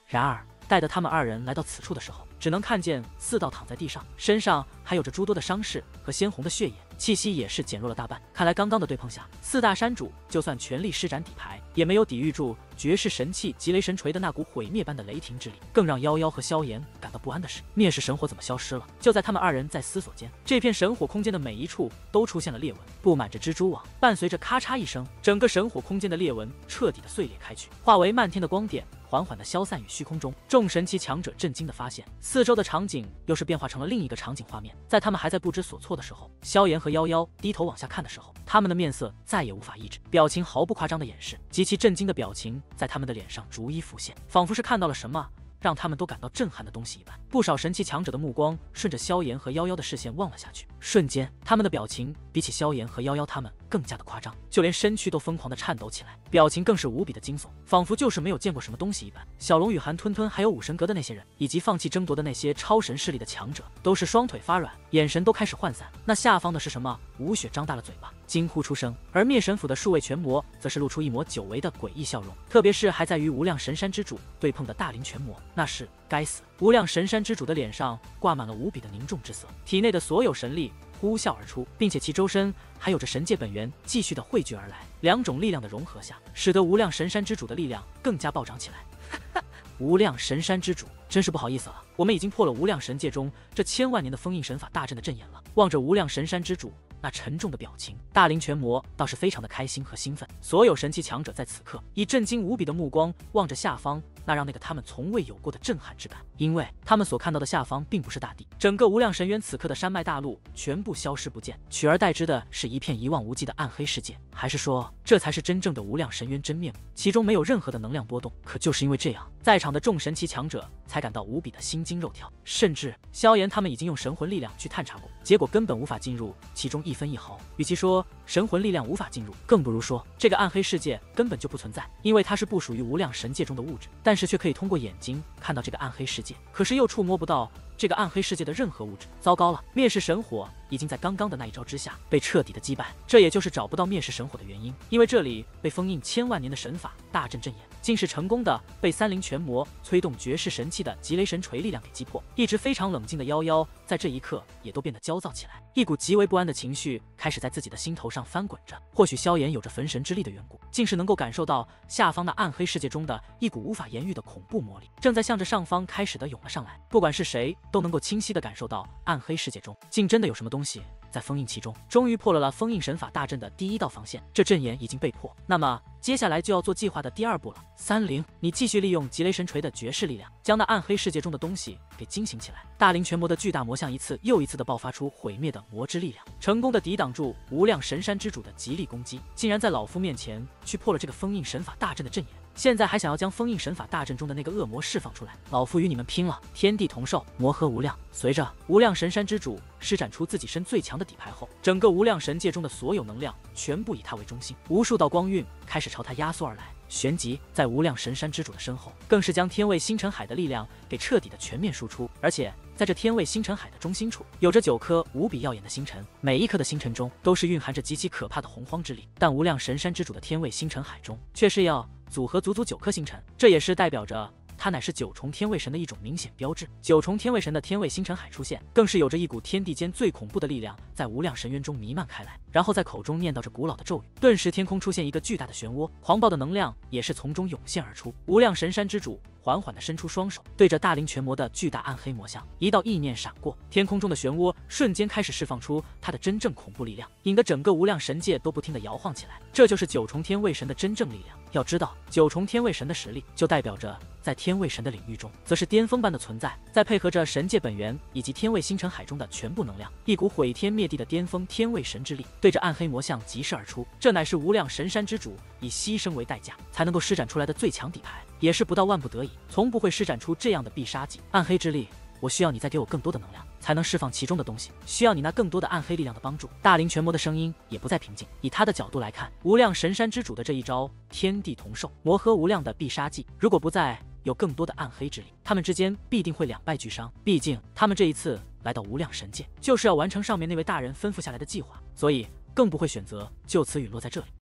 然而，待得他们二人来到此处的时候，只能看见四道躺在地上，身上还有着诸多的伤势和鲜红的血液，气息也是减弱了大半。看来刚刚的对碰下，四大山主就算全力施展底牌，也没有抵御住绝世神器极雷神锤的那股毁灭般的雷霆之力。更让夭夭和萧炎感到不安的是，灭世神火怎么消失了？就在他们二人在思索间，这片神火空间的每一处都出现了裂纹，布满着蜘蛛网。伴随着咔嚓一声，整个神火空间的裂纹彻底的碎裂开去，化为漫天的光点，缓缓地消散于虚空中。众神奇强者震惊地发现，四周的场景又是变化成了另一个场景画面。在他们还在不知所措的时候，萧炎和夭夭低头往下看的时候，他们的面色再也无法抑制，表情毫不夸张的掩饰，极其震惊的表情在他们的脸上逐一浮现，仿佛是看到了什么让他们都感到震撼的东西一般。不少神奇强者的目光顺着萧炎和夭夭的视线望了下去，瞬间，他们的表情比起萧炎和夭夭他们更加的夸张，就连身躯都疯狂的颤抖起来，表情更是无比的惊悚，仿佛就是没有见过什么东西一般。小龙与韩吞吞还有武神阁的那些人，以及放弃争夺的那些超神势力的强者，都是双腿发软，眼神都开始涣散。那下方的是什么？吴雪张大了嘴巴，惊呼出声。而灭神府的数位拳魔则是露出一抹久违的诡异笑容，特别是还在与无量神山之主对碰的大灵拳魔，那是该死！无量神山之主的脸上挂满了无比的凝重之色，体内的所有神力呼啸而出，并且其周身还有着神界本源继续的汇聚而来。两种力量的融合下，使得无量神山之主的力量更加暴涨起来。无量神山之主，真是不好意思了，我们已经破了无量神界中这千万年的封印神法大阵的阵眼了。望着无量神山之主那沉重的表情，大灵拳魔倒是非常的开心和兴奋。所有神奇强者在此刻以震惊无比的目光望着下方，那让那个他们从未有过的震撼之感，因为他们所看到的下方并不是大地，整个无量神渊此刻的山脉大陆全部消失不见，取而代之的是一片一望无际的暗黑世界。还是说，这才是真正的无量神渊真面目，其中没有任何的能量波动。可就是因为这样，在场的众神奇强者才感到无比的心惊肉跳，甚至萧炎他们已经用神魂力量去探查过，结果根本无法进入其中一分一毫。与其说神魂力量无法进入，更不如说这个暗黑世界根本就不存在，因为它是不属于无量神界中的物质，但是却可以通过眼睛看到这个暗黑世界，可是又触摸不到这个暗黑世界的任何物质。糟糕了，灭世神火已经在刚刚的那一招之下被彻底的击败，这也就是找不到灭世神火的原因，因为这里被封印千万年的神法大阵阵眼，竟是成功的被三灵拳魔催动绝世神器的极雷神锤力量给击破。一直非常冷静的夭夭在这一刻也都变得焦躁起来，一股极为不安的情绪开始在自己的心头上翻滚着。或许萧炎有着焚神之力的缘故，竟是能够感受到下方那暗黑世界中的一股无法言喻的恐怖魔力正在向着上方开始的涌了上来。不管是谁都能够清晰的感受到暗黑世界中竟真的有什么东西在封印其中，终于破了封印神法大阵的第一道防线，这阵眼已经被破，那么接下来就要做计划的第二步了。三灵，你继续利用极雷神锤的绝世力量，将那暗黑世界中的东西给惊醒起来。大灵拳魔的巨大魔像一次又一次的爆发出毁灭的魔之力量，成功的抵挡住无量神山之主的极力攻击，竟然在老夫面前去破了这个封印神法大阵的阵眼。现在还想要将封印神法大阵中的那个恶魔释放出来，老夫与你们拼了！天地同寿，魔合无量。随着无量神山之主施展出自己身最强的底牌后，整个无量神界中的所有能量全部以他为中心，无数道光晕开始朝他压缩而来。旋即在无量神山之主的身后，更是将天卫星辰海的力量给彻底的全面输出。而且在这天卫星辰海的中心处，有着9颗无比耀眼的星辰，每一颗的星辰中都是蕴含着极其可怕的洪荒之力。但无量神山之主的天卫星辰海中却是要组合足足9颗星辰，这也是代表着它乃是9重天卫神的一种明显标志。9重天卫神的天卫星辰海出现，更是有着一股天地间最恐怖的力量在无量神渊中弥漫开来，然后在口中念叨着古老的咒语，顿时天空出现一个巨大的漩涡，狂暴的能量也是从中涌现而出。无量神山之主缓缓地伸出双手，对着大灵拳魔的巨大暗黑魔像，一道意念闪过，天空中的漩涡瞬间开始释放出它的真正恐怖力量，引得整个无量神界都不停地摇晃起来。这就是9重天卫神的真正力量。要知道，9重天卫神的实力就代表着在天卫神的领域中则是巅峰般的存在，再配合着神界本源以及天卫星辰海中的全部能量，一股毁天灭地的巅峰天卫神之力对着暗黑魔像疾射而出。这乃是无量神山之主以牺牲为代价才能够施展出来的最强底牌，也是不到万不得已从不会施展出这样的必杀技。暗黑之力，我需要你再给我更多的能量，才能释放其中的东西，需要你那更多的暗黑力量的帮助。大灵拳魔的声音也不再平静，以他的角度来看，无量神山之主的这一招天地同寿魔合无量的必杀技，如果不再有更多的暗黑之力，他们之间必定会两败俱伤。毕竟他们这一次来到无量神界，就是要完成上面那位大人吩咐下来的计划，所以更不会选择就此陨落在这里。